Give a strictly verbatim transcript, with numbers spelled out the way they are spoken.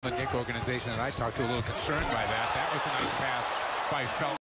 the Knick organization that I talked to a little concerned by that. That was a nice pass by Felton.